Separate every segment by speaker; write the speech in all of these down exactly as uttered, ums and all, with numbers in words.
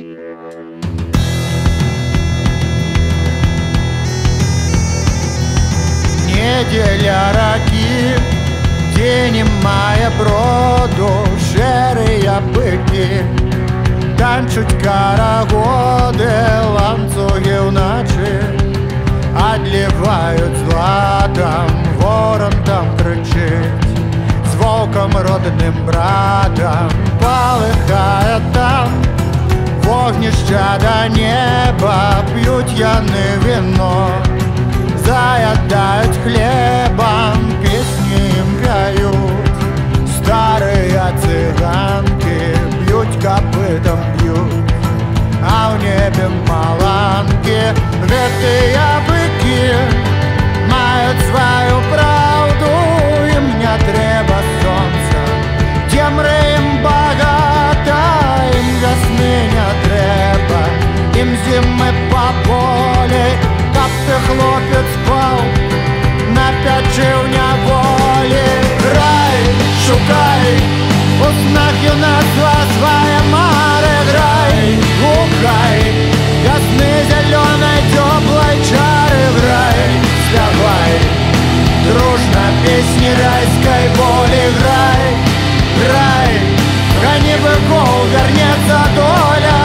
Speaker 1: Неделя раки, тіні має броду, шерія бики, танчуть карагоди, ланцюги вночі, одлівають златом, ворон там кричить, з вовком родним братом, полихає там вогнища до неба, п'ють яни вино, заядають хлебом, пісні їм п'ють, старые циганки б'ють копытом, б'ють, а в небе маланки, вертые быки мають свою правду, їм не треба сонця, темри їм багато, їм весни не треба, їм зими по полі. Каб ти, хлопець, спав на п'ячі в неволі. Грай, шукай, у снах юнацтва своє море. Грай, гукай, ясны зеленой теплой чары. В рай, вставай, дружно песни райской боли. Грай, грай, гони быков, вернется доля.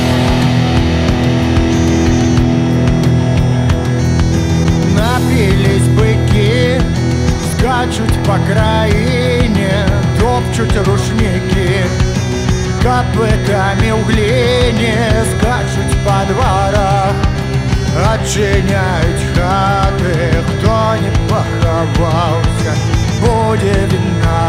Speaker 1: Напились быки, скачут по краине, топчут рушники, копытами в глине, скачут по дворах, отчиняют хаты. Кто не поховался, будет виноват.